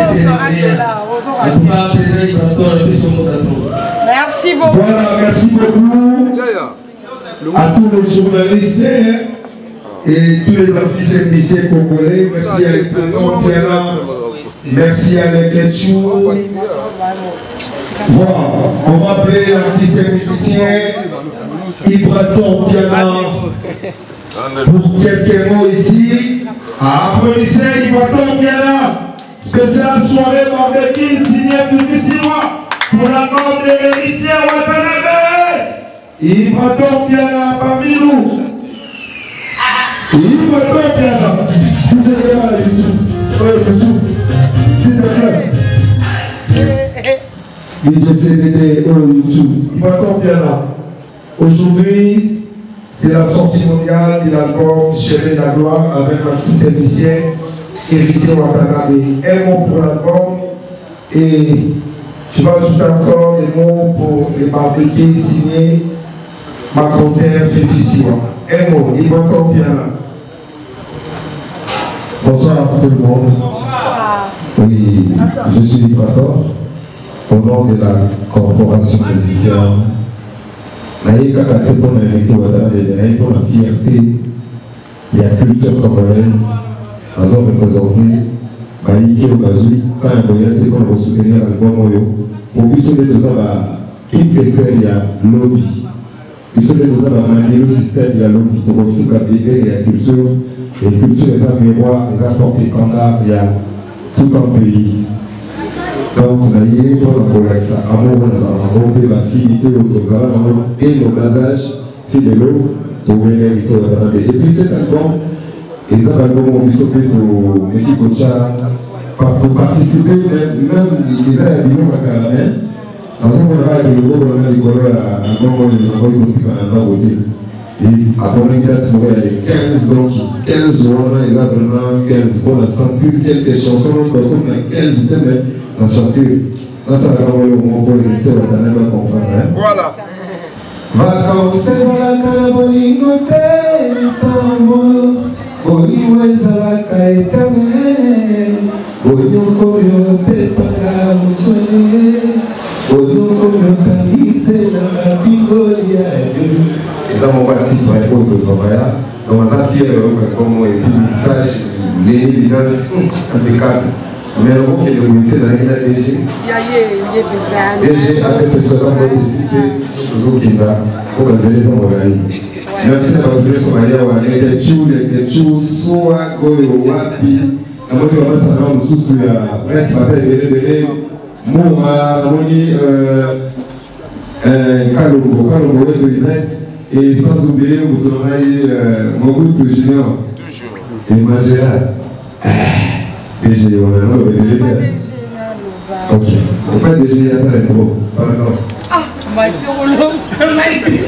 merci beaucoup. Voilà, merci beaucoup à tous les journalistes et tous les artistes et musiciens congolais. Merci à l'équipe Piana. Merci à l'Eketchou. Voilà, on va appeler l'artiste et musicien Ibraton Piana pour quelques mots ici. Applaudissez Ibraton Piana. Spéciale soirée barbecue signée depuis 6 mois pour la noble héritière Watanabe. Ibraton Piana parmi nous. Il va très bien là. S'il te plaît, là, s'il te plaît. IGCDD YouTube. Il va très bien là. Aujourd'hui, c'est la sortie mondiale de l'album Chemin de la Gloire avec l'artiste musicien Héritier Watanabe. Un mot pour l'album et je vais ajouter encore des mots pour les barbecues signés ma concert Fificia. Un mot, il va encore bien là. Bonsoir à tout le monde. Bonsoir. Oui, je suis Librator, au nom de la corporation musicienne. Naïka a fait pour l'inviter Watanabe, pour la fierté de la culture congolaise. Nous avons représenté Maïki Okazoui, quand il y a des gens qui soutenir l'album pour que ceux qui ont qui il y a lobby. Ils sont les gens qui ont le système, il y a lobby. Donc aussi, il y a la culture, et la culture est un miroir, est un porte-étendard, il y a tout un pays. Donc, on a eu pour la ça, amour, la fidélité, et le basage, c'est de l'eau, pour venir ici. Et puis cet album, et ça va nous sauver pour l'équipe pour participer, même les habillons à Caramel. Dans ce moment-là, le groupe on a rigolé à un moment où on a voté. Et après, on a dit 15 donc 15 ans, ils ont vraiment 15 pour la sentir quelques chansons, donc on a 15 thèmes dans chanter. Là, ça va avoir le moment pour les gens qui comprendre. Voilà. Vacances dans la Carabolingote, Oyiwa ezalaka eternel, Oyoko yo pepaka musone, Oyoko yo tangisela na bikoli ya Dieu. Eza mon titre à l'époque de Novaya, donc on a fier comme et puis message, l'évidence impeccable. Mais le mot qui est limité dans la DG. DG avec cette fois de l'éviter, toujours qui va pour les gens organiser. Merci à votre Dieu, Somalia, ou à les chou, soit Goyo, Wapi, la moitié de la salle, nous sous la presse, Bélé, Moura, la moitié, Kalombo, de Yvette, et sans oublier, vous aurez mon groupe de junior. Et Magéral. DG, on a un Bélé. Ok. On fait DG, ça est trop. Pardon. Ah, Maïti Roulon, Maïti.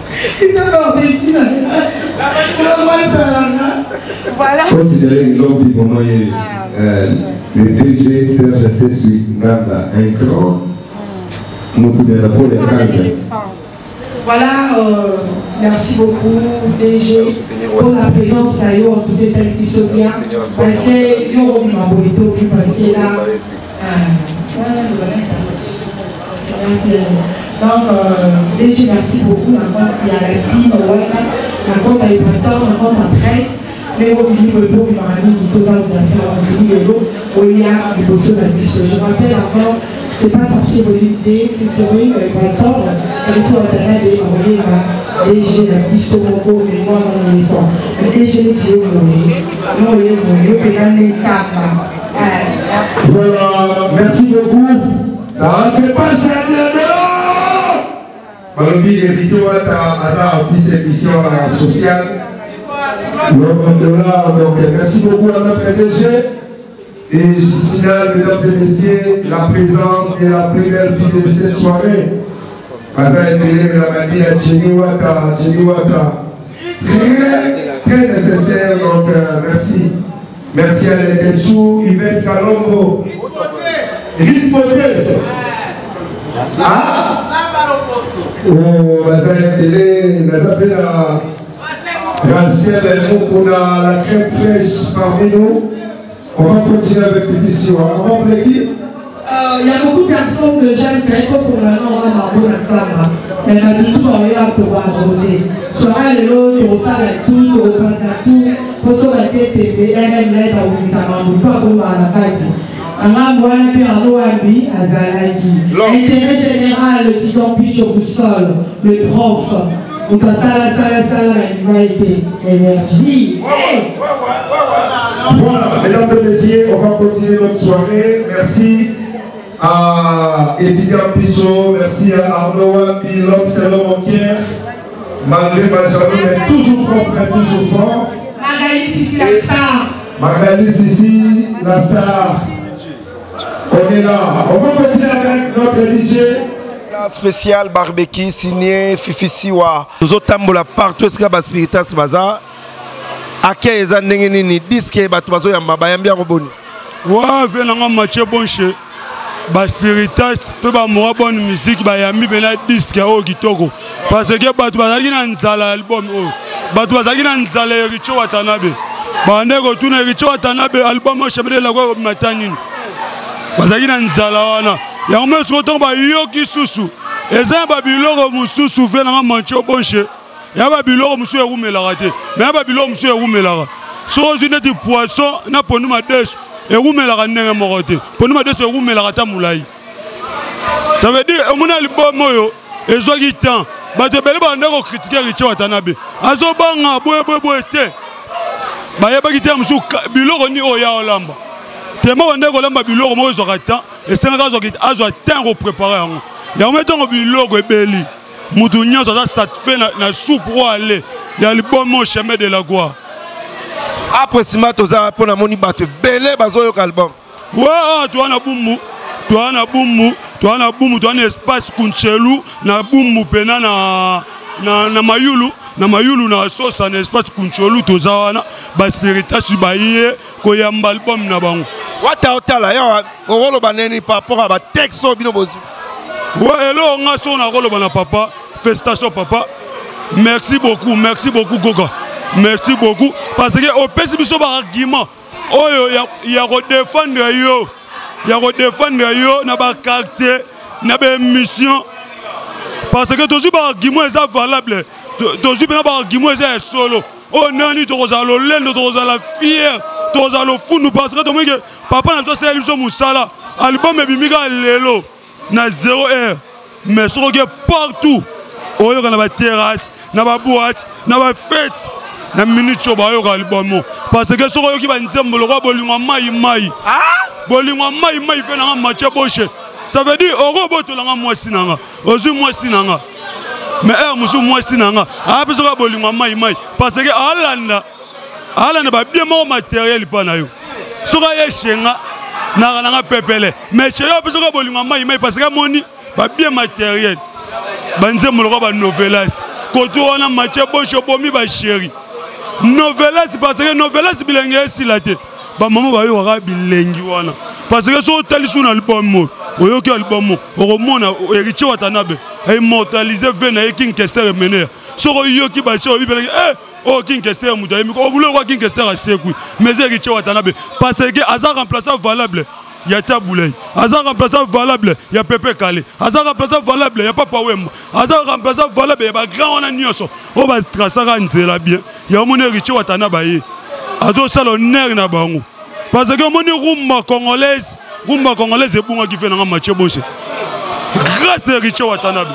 Voilà. Considérez une lobby pour moi, le DG Serge Sessu Ngamba, un grand, nous tous les rapports les cadres. Voilà, merci beaucoup DG pour la présence à eux, en tout cas celle qui se vient, parce que nous avons été parce que là, merci. Donc, DG, merci beaucoup. Il y a la team, la compte à Épator, la compte à presse, les mobiles, le bon, Marani, qui faut faire un l'eau, il y a du bosso d'abus. Je rappelle encore, c'est pas sorcier volonté, featuring, Épator, il faut envoyer DG d'abus au Congo, mais moi, dans l'uniforme. Le DG, c'est où on est, voilà, merci beaucoup. Ça se passe à l'heure. Malobi évité à sa artiste émission sociale. Donc merci beaucoup à notre DG. Et je signale, mesdames et messieurs, la présence de la plus belle fille de cette soirée. Asa Epele, la mamie, la Jenny Wata. Très nécessaire, donc merci. Merci à l'Etechou, Yves Kalombo. Riz Poté. Ah? Oh, Bazaïa Télé, nous appelons Rachel Moukona, la crème fraîche parmi nous. On va continuer avec l'édition. On va appeler qui? Il y a beaucoup de personnes que j'aime faire pour le nom de Margot Natsama. Mais il y a tout pour pouvoir arroser. Soit le lot, pour ça, tout, pour faire tout, pour ça, la tête, RM l'aide à Oumissamamou, pas pour la case. Intérêt général, le Tidon Pitch au sol, le prof, donc ça, l'humanité, énergie. Voilà, mesdames et messieurs, on va continuer notre soirée. Merci à Étienne Pichot, merci à Arnaud Wapi, l'homme, c'est l'homme en pierre. Malgré ma jambe, mais toujours fort, toujours fort. ici la star. Magali Sissi, la star. On est là. On va continuer avec notre DJ. Spécial barbecue signé Fifi Siwa. Nous autres la partout est-ce que la spiritas baza. Ake eza ndenge nini disque bato bazo yamba bayambi roboni. Wa venanga match bonche. Ba spiritas pe ba mora bonne musique bayambi bena disque o kitoko. Parce que bato bazali na nzala album o. Bato bazali na nzala Richo Watanabe. Bande ko tuna Richo Watanabe album o chemele la ko matani. Bazali na nzala wana. Ya mwe soto ba yoki susu. Eza ba biloko mususu venanga match bonche. Ya ba biloko musu erumela raté. Mais ya ba biloko musu erumela. So zine di poisson na ponu ma des erumela ka ndenge moko te. Ponu ma des erumela ka ta mulai. Ça veut dire mon album oyo ezoki temps. Ba te bele ba ndeko critiquer Richo Watanabe. Azo banga boye te. Ba yeba ki te musu biloko ni oya olamba. Tellement on est kolamba biloko mo zo temps et c'est nga zo ki azo temps ko préparer yango. Ya metongo biloko ebeli. Mutu nyonso za satisfait na soupe pour aller. Il y a le bon mot chemin de la gloire. Après Sima toza pona moni bato belé bazo yo album. Ouais, toi na bumu. Toi na bumu, toi na espace kunchelu na bumu pena na mayulu. Na mayulu na sosa na espace kunchelu toza wana ba spiritas baie ko yamba album na bango. Wata otala ya rolo baneni par rapport à ba texte bino bozu. Ouais, hello, on a son rôle dans papa. Félicitations papa. Merci beaucoup Goga. Merci beaucoup parce que au PCB par argument. Oh il y a redéfendre yo. Il y a redéfendre yo na ba quartier, na ba mission. Parce que tous par argument est valable. Tous par argument est solo. Oh nani to rozalo lendo to rozala fier, to rozalo funu parce que papa na so c'est émission musala. Album ebimika lelo. Na 0 heure mais sur que partout on y a na terrasse na ba boîte na ba fête na minute cho ba yo album parce que sur yo ki ba nzembo le roi bolingo mai bolingo mai fait na match boche ça veut dire oro boto la mwasi nanga ozu mwasi nanga mais musu mwasi nanga biso ka bolingo mai parce que alanda ba bien mo matériel pa na yo sur ya shenga na pepele mais chez yo biso ka bolingo mai parce que moni ba bien matériel banze moloko ba novelas koto wana match boche bomi ba chéri novelas parce que novelas bilenge silate ba maman ba yo ka bilengi wana parce que so talisu na album oyoki album oromona Richo Watanabe immortaliser vena e King Kester mener so yoki ba chéri bilenge oh King Kester mutaimi ko bulo ko King Kester asekui mais Richo Watanabe parce que azar remplaçant valable il y a Taboulay, azar remplaçant valable il y a Pepe Kale, azar remplaçant valable il y a Papa Wemba, azar remplaçant valable il y a grand on a nyonso o ba trasara nzela bien il y a mon Richo Watanabe ye azo saloner na bango parce que mon rumba congolaise et bunga qui fait na match boche grâce à Richo Watanabe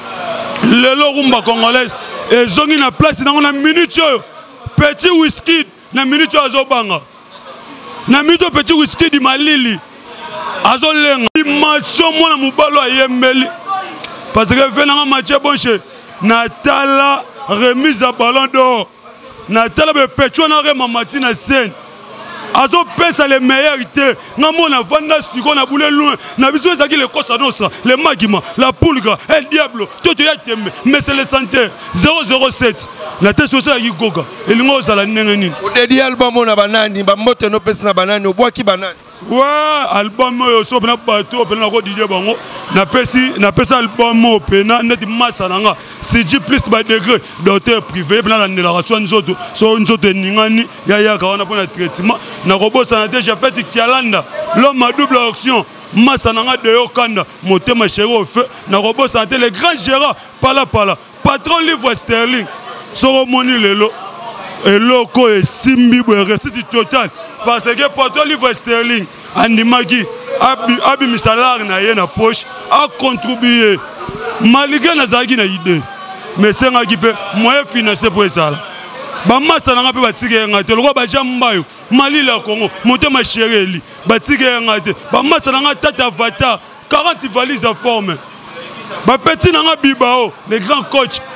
le rumba congolaise et zongi na place na on a minute petit whisky na minute azo banga na minute petit whisky di malili azo lenga dimension mona mubalo ayembeli parce que fait na match boche na tala remise à ballon d'or na tala be petro na rema matina scène azo pesa les meilleurs té ngamona vanda siko na boule loin na biso ezaki le Costa Nostra le Magima la Pulga el Diablo toto ya tembe mais c'est le santé 007 la tête sociale yi goga elingo zala ndenge nini o dedi album na banani ba moto no pesa na banani obwaki banani ouais album yo so pena bato pena ko Didier bango na pesa album pena net massa nanga CG plus ba degré docteur privé pena la nélaration nzoto so nzoto ningani ya kaona pona traitement na robosa na déjà fait Kialanda l'homme à double action massa nanga de yokanda motema chéri au feu na robosa na le grand gérant pala patron livre sterling so moni lelo eloko e simbi bo réussite total parce que patron livre sterling andimaki abi misalar na ye na poche a contribuer malgré na zaki na idée mais c'est nga qui peut moyen financer pour ça ba massa nanga pe batike ngate loko ba jambayo mali la Congo motema chéri batike ngate ba massa nanga tata avatar 40 valises à forme ba petit nanga bibao les grands coach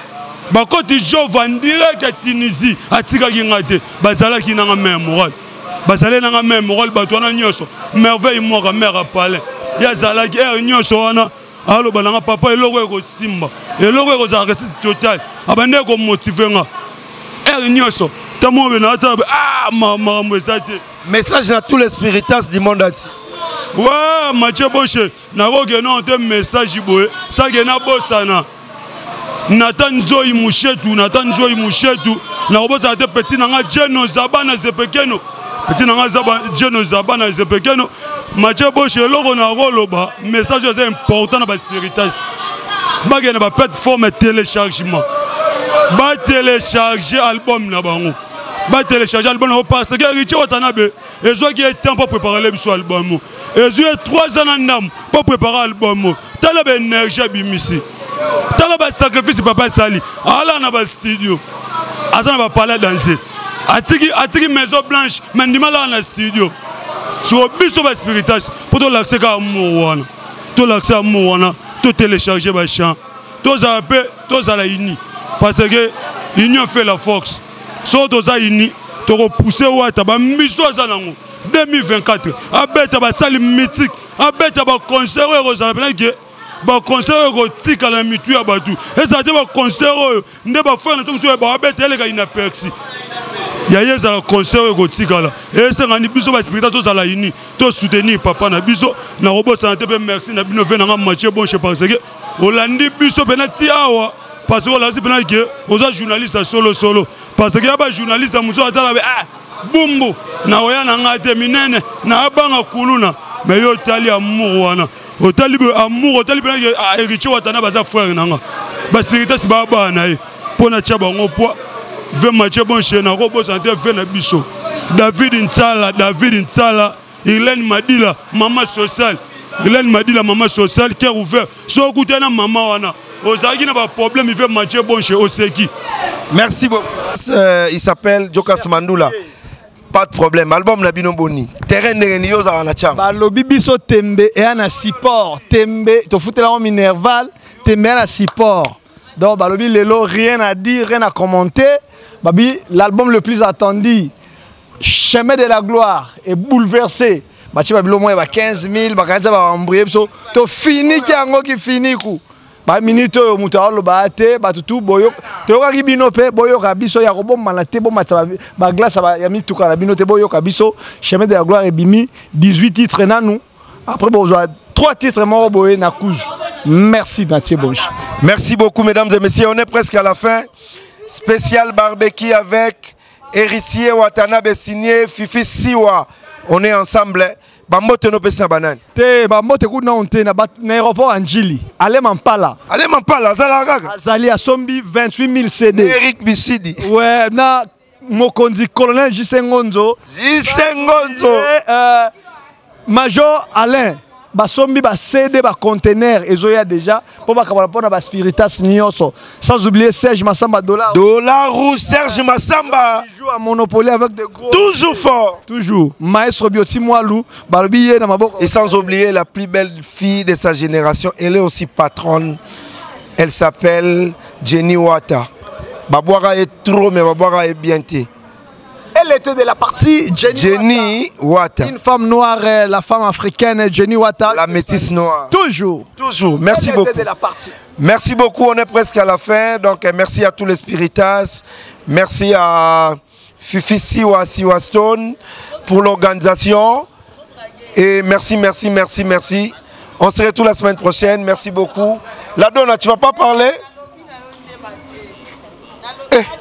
bakoti Jova en direct à Tunisie atikaki nga te bazalaki nanga mère morale bazalé nanga mère morale batwana nyoso merveille moko mère a parlé ya zalaki nyoso wana alo balanga papa eloko eko simba eloko eko za réussite totale abande ko motiver nga nyoso tamo bena ata mama mwesate message à tous les spiritas du monde entier. Ouais, Mathieu Boche, n'a pas message boé, ça gena bosana. Nathan Zoï Mouchetou, n'a pas petit nanga Geno Zabana Zepekeno. Petit nanga Geno Zabana Zepekeno. Mathieu Boche, l'oro na roloba, message est important dans la spiritas. Bagena ba plateforme téléchargement. Ba télécharger album na bango. Ba télécharger album parce que Richie Watanabe et zo qui est temps pour préparer l'album et zo 3 ans en pour préparer l'album tala ba énergie bimisi tala ba sacrifice papa sali ala na ba studio azana ba parler danser atiki maison blanche mais ndimala na studio sur biso ba spiritas pour to l'accès ka amour wana to télécharger ba chant to zappé to za la ini parce que union fait la force. So toza ini to repousser wata ba miso azanango 2024 abeta ba sali mythique abeta ba concert rozala penake ba concert ko tika la mitu ya batu ezate ba concert nde ba fana to mso ba abeta eleka ina persi ya yeza la concert ko tika la ese ngani biso ba spirituel to zala ini to soutenir papa na biso na robo santé pe merci na bino vena nga Mathieu Bonche parce que olandi biso penati awa parce que là c'est penake oza journaliste solo parce que y a des journalistes qui sont bumbu na oya na ngate minene na abanga kuluna mais yo tali amour wana otali amour otali bena Richie Watana baza frère nanga ba spiritus ba na e pona tia bango po ve Mathieu Bonche na robo santé ve na biso David Nsala Hélène Madila maman sociale cœur ouvert so kutena maman wana ozaki na ba problème il fait Mathieu Bonche oseki. Merci beaucoup. Il s'appelle Jokas Mandula. Pas de problème. Album na bino boni. Terrain de Nio za na cham. Ba lobi biso tembe et na support. Tembe to foutela en minerval, tembe na support. Donc ba lobi lelo rien à dire, rien à commenter. Babi l'album le plus attendu Chemin de la gloire est bouleversé. Ba ti ba bilo moins ba 15 000, ba kanza ba embryer biso. To fini ki yango ki fini ku. Ba minute yo mutalo ba te ba tutu boyo to yoka bino pe boyo ka biso ya roboma na te bomata ba glace ba ya mituka na bino te boyo ka biso Chemin de la gloire et bimi 18 titres nanu après bon 3 titres mort boye na couche. Merci Mathieu Bonche. Merci beaucoup mesdames et messieurs, on est presque à la fin. Spécial barbecue avec Héritier Watanabe signé Fifi Siwa. On est ensemble. Bambote no pesa banane. Te bambote kuna onte na aéroport Anjili. Ale Mampala zala kaka. Azali a sombi 28 000 CD. Eric Bisidi. Ouais, na mokonzi colonel Jisengonzo. Major Alain. Basombi ba CD ba conteneur ezoya déjà pour ba kabala pona ba spiritas nyoso. Sans oublier Serge Massamba Dollar ou Serge Massamba qui joue à Monopoly avec de gros. Toujours fort. Toujours. Maestro Bioti Moalou, Barbier na maboko. Et sans oublier la plus belle fille de sa génération, elle est aussi patronne. Elle s'appelle Jenny Wata. Babouara est trop mais Babouara est bien té. Elle était de la partie Jenny Wata. Une femme noire, la femme africaine Jenny Wata. La métisse noire. Toujours. Merci beaucoup. De la partie. Merci beaucoup. On est presque à la fin. Donc merci à tous les spiritas. Merci à Fifi Siwa Stone pour l'organisation. Et merci. On se retrouve la semaine prochaine. Merci beaucoup. La Donna, tu vas pas parler?